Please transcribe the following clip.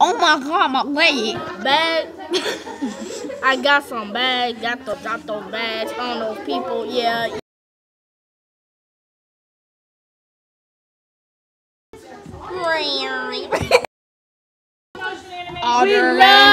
Oh my god, my leg. Bag. I got some bags. Got to drop those bags on those people. Yeah. Alderman.